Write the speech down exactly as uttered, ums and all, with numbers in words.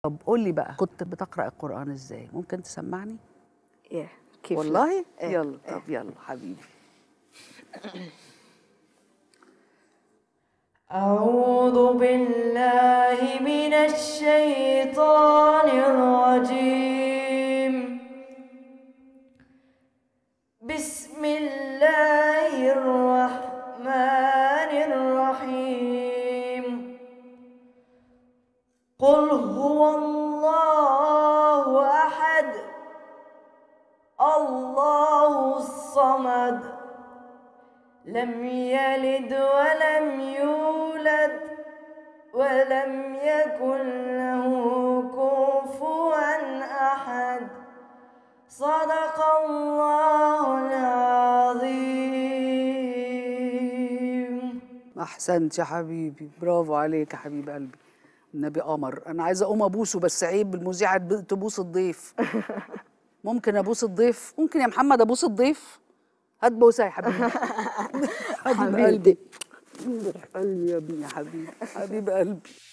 طب قول لي بقى، كنت بتقرأ القرآن ازاي؟ ممكن تسمعني؟ ايه كيف؟ والله؟ إيه. يلا إيه. طب يلا حبيبي. أعوذ بالله من الشيطان الرجيم. بسم الله الرحمن الرحيم. قل هو الله أحد الله الصمد لم يلد ولم يولد ولم يكن له كفوا أحد. صدق الله العظيم. احسنت يا حبيبي، برافو عليك يا حبيب قلبي. النبي قمر. انا عايزه اقوم ابوسه بس عيب المذيعه تبوس الضيف. ممكن ابوس الضيف؟ ممكن يا محمد ابوس الضيف؟ هات بوسه يا حبيبي. حبيب قلبي. روح قلبي يا ابني يا حبيبي، حبيب قلبي.